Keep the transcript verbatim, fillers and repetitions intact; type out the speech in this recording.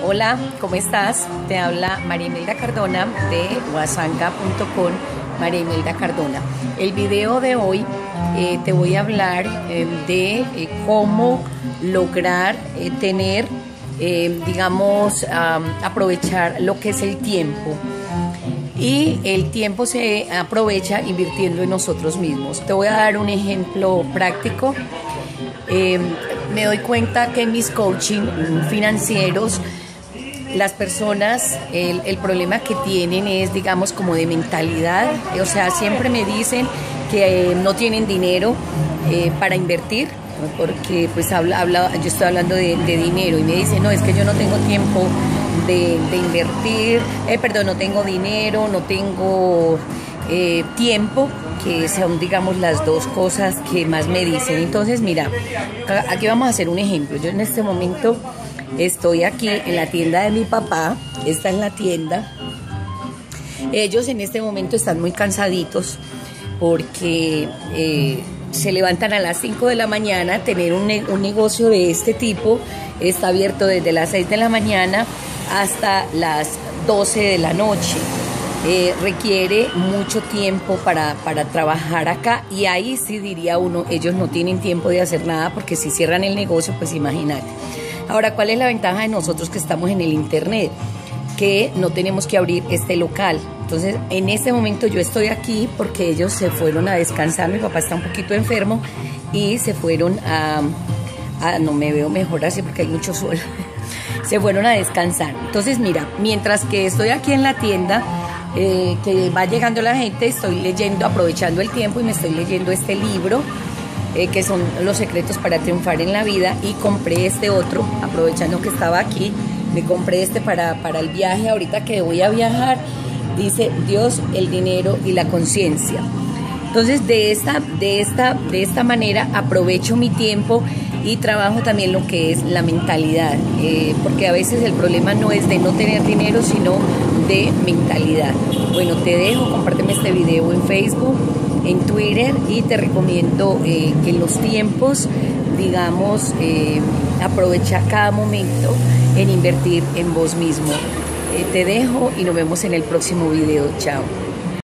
Hola, ¿cómo estás? Te habla María Imelda Cardona de Huasanca punto com, María Imelda Cardona. El video de hoy eh, te voy a hablar eh, de eh, cómo lograr eh, tener, eh, digamos, um, aprovechar lo que es el tiempo. Y el tiempo se aprovecha invirtiendo en nosotros mismos. Te voy a dar un ejemplo práctico. Eh, me doy cuenta que en mis coaching financieros las personas, el, el problema que tienen es, digamos, como de mentalidad. O sea, siempre me dicen que eh, no tienen dinero eh, para invertir, porque pues habla, habla, yo estoy hablando de, de dinero y me dicen, no, es que yo no tengo tiempo de, de invertir, eh, perdón, no tengo dinero, no tengo eh, tiempo, que son, digamos, las dos cosas que más me dicen. Entonces, mira, aquí vamos a hacer un ejemplo. Yo en este momento estoy aquí en la tienda de mi papá. Esta es la tienda. Ellos en este momento están muy cansaditos porque eh, se levantan a las cinco de la mañana. Tener un, ne un negocio de este tipo está abierto desde las seis de la mañana hasta las doce de la noche. Eh, requiere mucho tiempo para, para trabajar acá, y ahí sí diría uno, ellos no tienen tiempo de hacer nada, porque si cierran el negocio, pues imagínate. Ahora, ¿cuál es la ventaja de nosotros que estamos en el internet? Que no tenemos que abrir este local. Entonces, en este momento yo estoy aquí porque ellos se fueron a descansar. Mi papá está un poquito enfermo y se fueron a... a no me veo mejor así porque hay mucho sol. Se fueron a descansar. Entonces, mira, mientras que estoy aquí en la tienda, eh, que va llegando la gente, estoy leyendo, aprovechando el tiempo, y me estoy leyendo este libro, eh, que son Los secretos para triunfar en la vida, y compré este otro, aprovechando que estaba aquí, me compré este para, para el viaje, ahorita que voy a viajar. Dice Dios, el dinero y la conciencia. Entonces, de esta, de, esta, de esta manera aprovecho mi tiempo y trabajo también lo que es la mentalidad, eh, porque a veces el problema no es de no tener dinero, sino de mentalidad. Bueno, te dejo, compárteme este video en Facebook, en Twitter, y te recomiendo eh, que en los tiempos, digamos, eh, aprovecha cada momento en invertir en vos mismo. Eh, te dejo y nos vemos en el próximo video. Chao.